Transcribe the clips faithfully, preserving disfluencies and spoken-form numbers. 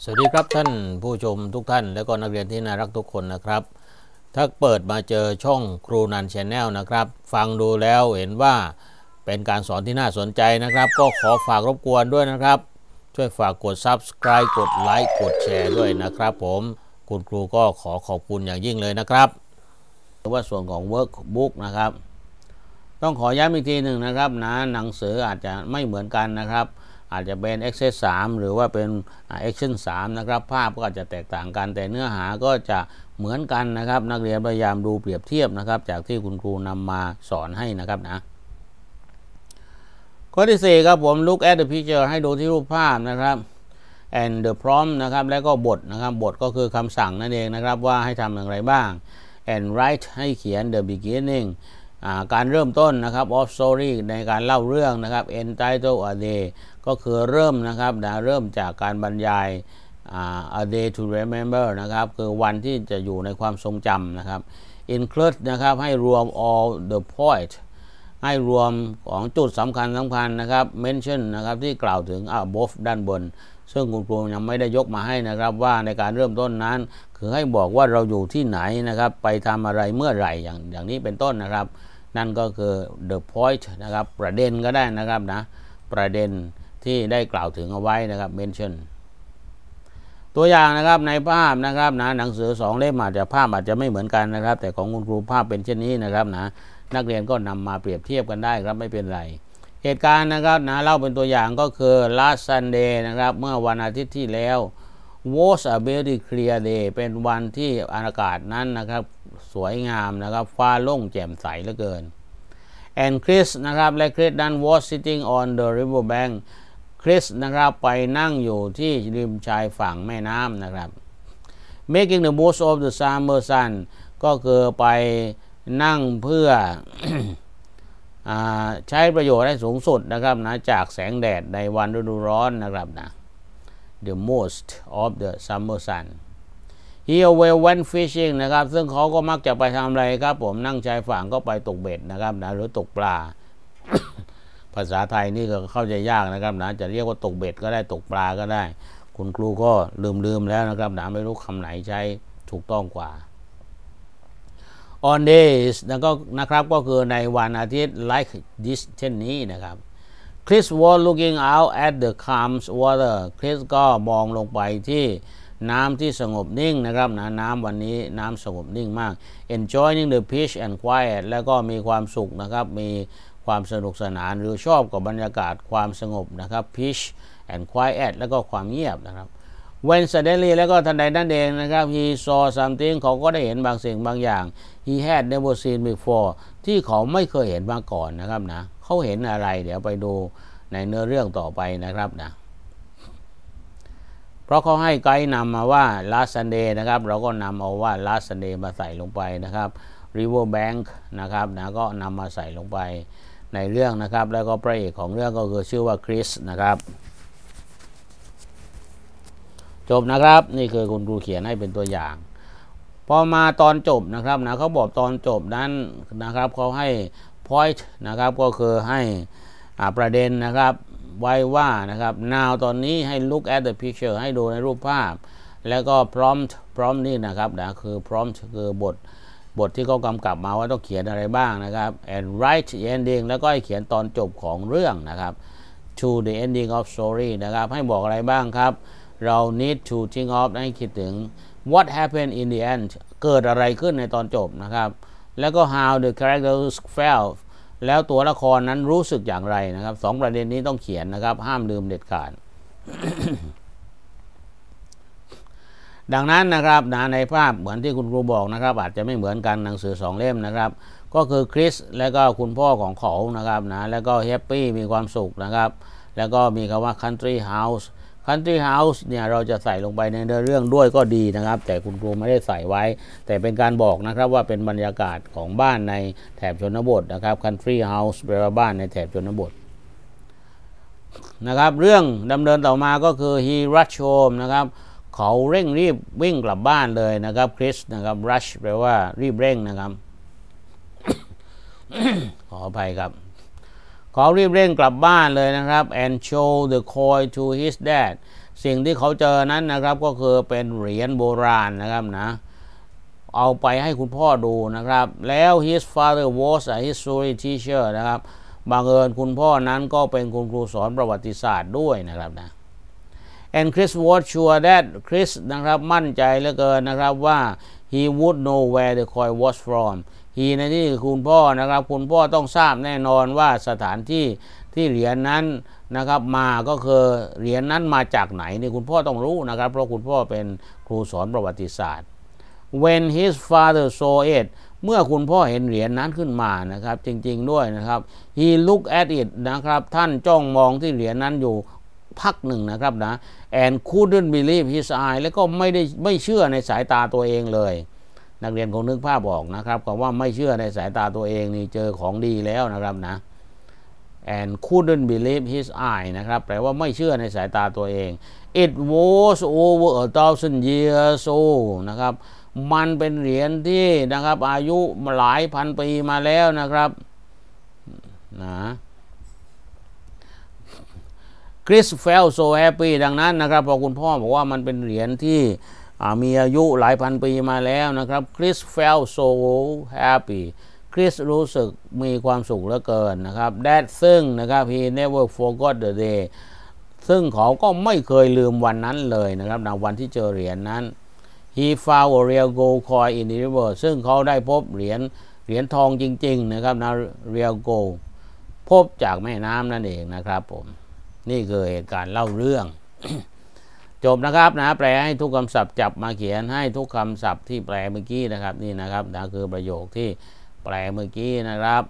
สวัสดีครับท่านผู้ชมทุกท่านและก็นักเรียนที่น่ารักทุกคนนะครับถ้าเปิดมาเจอช่องครูนัน Channel นะครับฟังดูแล้วเห็นว่าเป็นการสอนที่น่าสนใจนะครับก็ขอฝากรบกวนด้วยนะครับช่วยฝากกด ซับสไครบ์ กดไลค์กดแชร์ด้วยนะครับผมคุณครูก็ขอขอบคุณอย่างยิ่งเลยนะครับหรือว่าส่วนของ Workbook นะครับต้องขอย้ำอีกทีหนึ่งนะครับนะหนังสืออาจจะไม่เหมือนกันนะครับอาจจะเป็น Exercise สามหรือว่าเป็น Action สามนะครับภาพก็อาจจะแตกต่างกันแต่เนื้อหาก็จะเหมือนกันนะครับนักเรียนพยายามดูเปรียบเทียบนะครับจากที่คุณครูนำมาสอนให้นะครับนะข้อที่สี่ครับผม look at the picture ให้ดูที่รูปภาพนะครับ and the prompt นะครับแล้วก็บทนะครับบทก็คือคำสั่งนั่นเองนะครับว่าให้ทำอย่างไรบ้าง and write ให้เขียน the beginningการเริ่มต้นนะครับ of story ในการเล่าเรื่องนะครับ entitle a day ก็คือเริ่มนะครับนะเริ่มจากการบรรยาย a day to remember นะครับคือวันที่จะอยู่ในความทรงจำนะครับ include นะครับให้รวม all the point ให้รวมของจุดสำคัญสำคัญนะครับ mention นะครับที่กล่าวถึง above ด้านบนซึ่งคุณครูยังไม่ได้ยกมาให้นะครับว่าในการเริ่มต้นนั้นคือให้บอกว่าเราอยู่ที่ไหนนะครับไปทำอะไรเมื่อไหร่อย่างอย่างนี้เป็นต้นนะครับนั่นก็คือ the point นะครับประเด็นก็ได้นะครับนะประเด็นที่ได้กล่าวถึงเอาไว้นะครับ mention ตัวอย่างนะครับในภาพนะครับนะหนังสือสองเล่มอาจจะภาพอาจจะไม่เหมือนกันนะครับแต่ของคุณครูภาพเป็นเช่นนี้นะครับนะนักเรียนก็นำมาเปรียบเทียบกันได้ครับไม่เป็นไรเหตุการณ์นะครับนะเล่าเป็นตัวอย่างก็คือ last Sunday นะครับเมื่อวันอาทิตย์ที่แล้ว was a very clear day เป็นวันที่อากาศนั้นนะครับสวยงามนะครับฟ้าโล่งแจ่มใสเหลือเกิน and Chris นะครับและ Chris นั้น was sitting on the river bank คริสนะครับไปนั่งอยู่ที่ริมชายฝั่งแม่น้ำนะครับ making the most of the summer sun ก็คือไปนั่งเพื่อ ใช้ประโยชน์ให้สูงสุดนะครับนะจากแสงแดดในวันฤดูร้อนนะครับนะ the most of the summer sun he always went fishing นะครับซึ่งเขาก็มักจะไปทำอะไรครับผมนั่งชายฝั่งก็ไปตกเบ็ดนะครับนะหรือตกปลา ภาษาไทยนี่ก็เข้าใจยากนะครับนะจะเรียกว่าตกเบ็ดก็ได้ตกปลาก็ได้คุณครูก็ลืมๆแล้วนะครับนะไม่รู้คำไหนใช้ถูกต้องกว่า on days นะครับก็คือในวันอาทิตย์ like this เช่นนี้นะครับ Chris was looking out at the calm water Chris ก็มองลงไปที่น้ำที่สงบนิ่งนะครับนะน้ำวันนี้น้ำสงบนิ่งมาก enjoying the peace and quiet แล้วก็มีความสุขนะครับมีความสนุกสนานหรือชอบกับบรรยากาศความสงบนะครับ peace and quiet แล้วก็ความเงียบนะครับ when suddenly แล้วก็ทันใดนั่นเองนะครับ he saw something เขาก็ได้เห็นบางสิ่งบางอย่าง he had never seen before ที่เขาไม่เคยเห็นมาก่อนนะครับนะเขาเห็นอะไรเดี๋ยวไปดูในเนื้อเรื่องต่อไปนะครับนะเพราะเขาให้ไกด์นำมาว่า last Sunday นะครับเราก็นำเอาว่า last Sunday มาใส่ลงไปนะครับ river bank นะครับนะก็นำมาใส่ลงไปในเรื่องนะครับแล้วก็พระเอกของเรื่องก็คือชื่อว่าคริสนะครับจบนะครับนี่คือคุณครูเขียนให้เป็นตัวอย่างพอมาตอนจบนะครับนะเขาบอกตอนจบนั้นนะครับเขาให้ point นะครับก็คือให้ประเด็นนะครับไว้ว่านะครับ now ตอนนี้ให้ look at the picture ให้ดูในรูปภาพแล้วก็ prompt prompt นี่นะครับนะคือ prompt คือบทบทที่เขากำกับมาว่าต้องเขียนอะไรบ้างนะครับ and write the ending แล้วก็ให้เขียนตอนจบของเรื่องนะครับ to the ending of story นะครับให้บอกอะไรบ้างครับเรา need to think of ให้คิดถึง what happened in the end เกิดอะไรขึ้นในตอนจบนะครับแล้วก็ how the characters felt แล้วตัวละครนั้นรู้สึกอย่างไรนะครับสองประเด็นนี้ต้องเขียนนะครับห้ามลืมเด็ดขาด ดังนั้นนะครับนะในภาพเหมือนที่คุณครูบอกนะครับอาจจะไม่เหมือนกันหนังสือสองเล่มนะครับก็คือคริสและก็คุณพ่อของเขานะครับนะแล้วก็แฮปปี้มีความสุขนะครับแล้วก็มีคำว่า country house country house เนี่ยเราจะใส่ลงไปในเรื่องด้วยก็ดีนะครับแต่คุณครูไม่ได้ใส่ไว้แต่เป็นการบอกนะครับว่าเป็นบรรยากาศของบ้านในแถบชนบทนะครับ country house แปลว่าบ้านในแถบชนบทนะครับเรื่องดำเนินต่อมาก็คือ he rush home นะครับเขาเร่งรีบวิ่งกลับบ้านเลยนะครับคริสนะครับ rush แปลว่ารีบเร่งนะครับ ขออภัยครับเขารีบเร่งกลับบ้านเลยนะครับ and show the coin to his dad สิ่งที่เขาเจอนั้นนะครับก็คือเป็นเหรียญโบราณนะครับนะเอาไปให้คุณพ่อดูนะครับแล้ว his father was a history teacher นะครับบังเอิญคุณพ่อนั้นก็เป็นคุณครูสอนประวัติศาสตร์ด้วยนะครับนะ and Chris was sure that Chris นะครับมั่นใจเหลือเกินนะครับว่า he would know where the coin was from he ในที่คุณพ่อนะครับคุณพ่อต้องทราบแน่นอนว่าสถานที่ที่เหรียญนั้นนะครับมาก็คือเหรียญนั้นมาจากไหนนี่คุณพ่อต้องรู้นะครับเพราะคุณพ่อเป็นครูสอนประวัติศาสตร์ when his father saw it เมื่อคุณพ่อเห็นเหรียญนั้นขึ้นมานะครับจริงๆด้วยนะครับ he looked at it นะครับท่านจ้องมองที่เหรียญนั้นอยู่พักหนึ่งนะครับนะ and couldn't believe his eye แล้วก็ไม่ได้ไม่เชื่อในสายตาตัวเองเลยนักเรียนคงนึกภาพออกนะครับคำว่าไม่เชื่อในสายตาตัวเองนี่เจอของดีแล้วนะครับนะ and couldn't believe his eye นะครับแปลว่าไม่เชื่อในสายตาตัวเอง it was over a thousand years old นะครับมันเป็นเหรียญที่นะครับอายุหลายพันปีมาแล้วนะครับนะคริส felt so happy ดังนั้นนะครับพอคุณพ่อบอกว่ามันเป็นเหรียญที่มีอายุหลายพันปีมาแล้วนะครับคริส felt so happy คริสรู้สึกมีความสุขเหลือเกินนะครับ that ซึ่งนะครับ he never forgot the day ซึ่งเขาก็ไม่เคยลืมวันนั้นเลยนะครับในวันที่เจอเหรียญนั้น he found a real gold coin in the river ซึ่งเขาได้พบเหรียญเหรียญทองจริงๆนะครับนะ real gold พบจากแม่น้ำนั่นเองนะครับผมนี่คือเหตุการณ์เล่าเรื่อง จบนะครับนะแปลให้ทุกคำศัพท์จับมาเขียนให้ทุกคำศัพท์ที่แปลเมื่อกี้นะครับนี่นะครับนะคือประโยคที่แปลเมื่อกี้นะครับ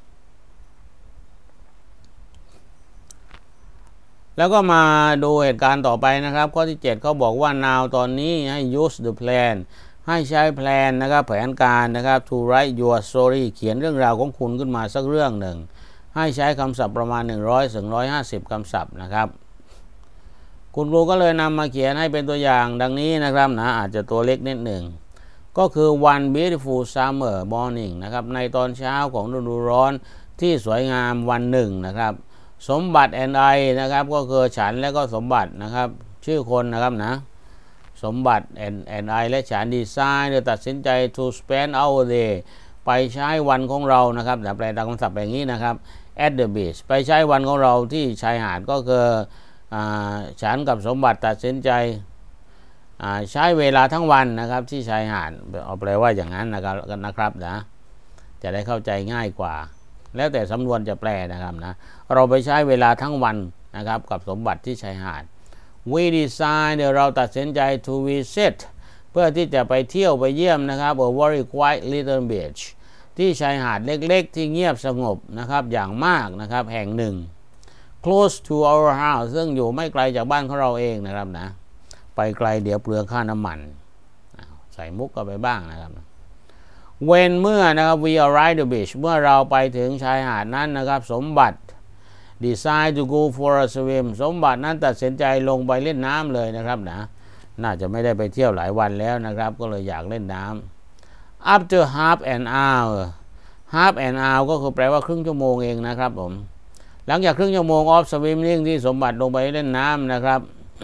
แล้วก็มาดูเหตุการณ์ต่อไปนะครับข้อที่เจ็ดเขาบอกว่า now ตอนนี้ให้ use the plan ให้ใช้แพลนนะครับแผนการนะครับ to write your story เขียนเรื่องราวของคุณขึ้นมาสักเรื่องหนึ่งให้ใช้คำศัพท์ประมาณหนึ่งร้อยถึงหนึ่งร้อยห้าสิบคำศัพท์นะครับคุณครูก็เลยนำมาเขียนให้เป็นตัวอย่างดังนี้นะครับนะอาจจะตัวเล็กนิดหนึ่งก็คือ one beautiful summer morning นะครับในตอนเช้าของฤดูร้อนที่สวยงามวันหนึ่งนะครับสมบัติ and I นะครับก็คือฉันและก็สมบัตินะครับชื่อคนนะครับนะสมบัติ and and I และฉันดีไซน์โดยตัดสินใจ to spend our day ไปใช้วันของเรานะครับแปลตามคำศัพท์แบบนี้นะครับ at the beach ไปใช้วันของเราที่ชายหาดก็คือฉันกับสมบัติตัดสินใจใช้เวลาทั้งวันนะครับที่ชายหาดเอาแปลว่าอย่างนั้นนะครับนะครับนะจะได้เข้าใจง่ายกว่าแล้วแต่สำนวนจะแปลนะครับนะเราไปใช้เวลาทั้งวันนะครับกับสมบัติที่ชายหาด we decide เราตัดสินใจ to visit เพื่อที่จะไปเที่ยวไปเยี่ยมนะครับ a very quiet little beach ที่ชายหาดเล็กๆที่เงียบสงบนะครับอย่างมากนะครับแห่งหนึ่ง close to our house ซึ่งอยู่ไม่ไกลจากบ้านของเราเองนะครับนะไปไกลเดี๋ยวเปลืองค่าน้ำมันใส่มุกก็ไปบ้างนะครับ when เมื่อนะครับ we arrive the beach เมื่อเราไปถึงชายหาดนั้นนะครับสมบัติ decide to go for a swim สมบัตินั้นตัดสินใจลงไปเล่นน้ำเลยนะครับนะน่าจะไม่ได้ไปเที่ยวหลายวันแล้วนะครับก็เลยอยากเล่นน้ำ after half an hour half an hour ก็คือแปลว่าครึ่งชั่วโมงเองนะครับผมหลังจากครึ่งชั่วโมง of swimming ที่สมบัติลงไปเล่นน้ำนะครับ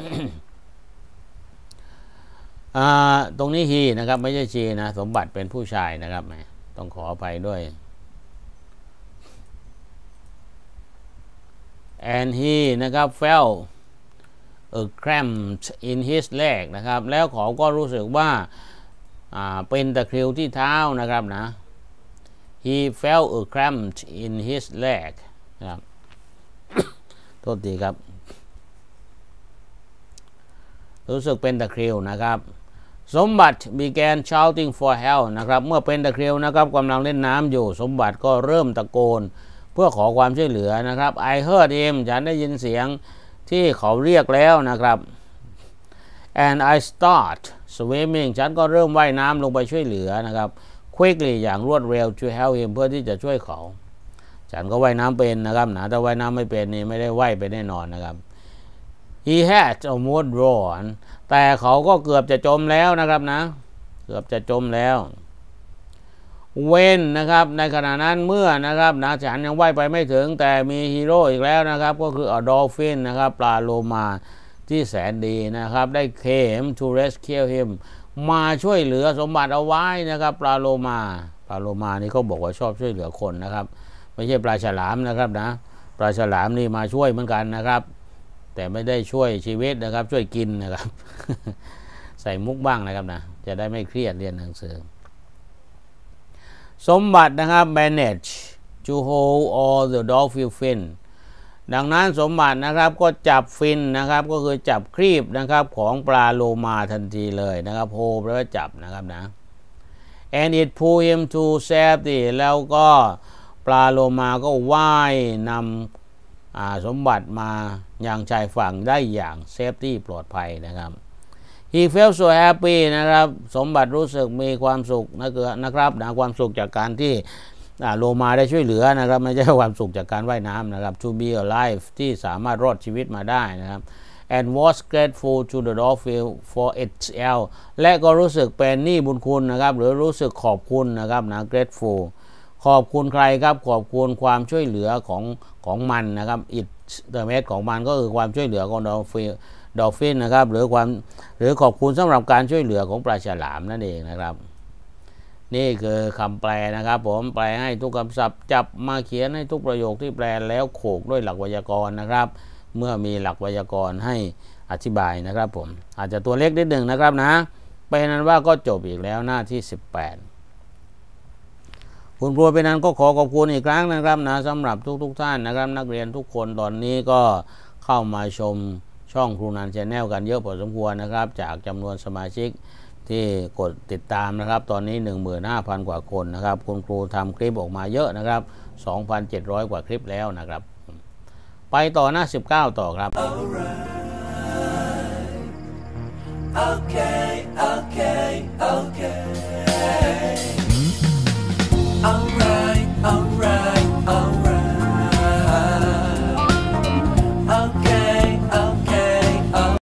ตรงนี้ he นะครับไม่ใช่ she นะสมบัติเป็นผู้ชายนะครับต้องขออภัยด้วย and he นะครับ felt a cramp in his leg นะครับแล้วเขาก็รู้สึกว่าเป็นตะคริวที่เท้านะครับนะ he felt a cramp in his leg นะครับ โทษทีครับรู้สึกเป็นตะคริวนะครับสมบัติ began shouting for help นะครับเมื่อเป็นตะคริวนะครับกำลังเล่นน้ำอยู่สมบัติก็เริ่มตะโกนเพื่อขอความช่วยเหลือนะครับ I heard him ฉันได้ยินเสียงที่เขาเรียกแล้วนะครับ and I start swimming ฉันก็เริ่มว่ายน้ำลงไปช่วยเหลือนะครับ quickly อย่างรวดเร็ว to help him เพื่อที่จะช่วยเขาฉันก็ว่ายน้ำเป็นนะครับนะแต่ว่ายน้ำไม่เป็นนี่ไม่ได้ว่ายไปแน่นอนนะครับ he had almost drowned แต่เขาก็เกือบจะจมแล้วนะครับนะเกือบจะจมแล้ว when นะครับในขณะนั้นเมื่อนะครับนะฉันยังว่ายไปไม่ถึงแต่มีฮีโร่อีกแล้วนะครับก็คือ a dolphin นะครับปลาโลมาที่แสนดีนะครับได้ came to rescue him มาช่วยเหลือสมบัติเอาไว้นะครับปลาโลมาปลาโลมานี่เขาบอกว่าชอบช่วยเหลือคนนะครับไม่ใช่ปลาฉลามนะครับนะปลาฉลามนี่มาช่วยเหมือนกันนะครับแต่ไม่ได้ช่วยชีวิตนะครับช่วยกินนะครับ ใส่มุกบ้างนะครับนะจะได้ไม่เครียดเรียนหนังสือสมบัตินะครับ manage to hold all the dolphin fin ดังนั้นสมบัตินะครับก็จับฟินนะครับก็คือจับครีบนะครับของปลาโลมาทันทีเลยนะครับ hold แปลว่าจับนะครับนะ and it pull him to safety แล้วก็ปลาโลมาก็ว่ายนำสมบัติมายังชายฝั่งได้อย่างเซฟตี้ปลอดภัยนะครับ he felt so happy นะครับสมบัติรู้สึกมีความสุขนะครับนะความสุขจากการที่โลมาได้ช่วยเหลือนะครับไม่ใช่ความสุขจากการว่ายน้ำนะครับ to be alive ที่สามารถรอดชีวิตมาได้นะครับ and was grateful to the dolphin for its help และก็รู้สึกเป็นหนี้บุญคุณนะครับหรือรู้สึกขอบคุณนะครับนะ grateful ขอบคุณใครครับขอบคุณความช่วยเหลือของของมันนะครับ it the mate ของมันก็คือความช่วยเหลือของ dolphin dolphin นะครับหรือความหรือขอบคุณสำหรับการช่วยเหลือของปลาฉลามนั่นเองนะครับนี่คือคำแปลนะครับผมแปลให้ทุกคำศัพท์จับมาเขียนให้ทุกประโยคที่แปลแล้วโขกด้วยหลักไวยากรณ์นะครับเมื่อมีหลักไวยากรณ์ให้อธิบายนะครับผมอาจจะตัวเล็กนิดหนึ่งนะครับนะเป็นนั้นว่าก็จบอีกแล้วหน้าที่สิบแปดคุณครูเป็นนั้นก็ขอขอบคุณอีกครั้งนะครับนะสำหรับทุกๆ ท่านนะครับนักเรียนทุกคนตอนนี้ก็เข้ามาชมช่องครูนันชาแนลกันเยอะพอสมควรนะครับจากจำนวนสมาชิกที่กดติดตามนะครับตอนนี้ หนึ่งหมื่นห้าพัน กว่าคนนะครับคุณครูทำคลิปออกมาเยอะนะครับ สองพันเจ็ดร้อย กว่าคลิปแล้วนะครับไปต่อหน้าสิบเก้าต่อครับ Okay.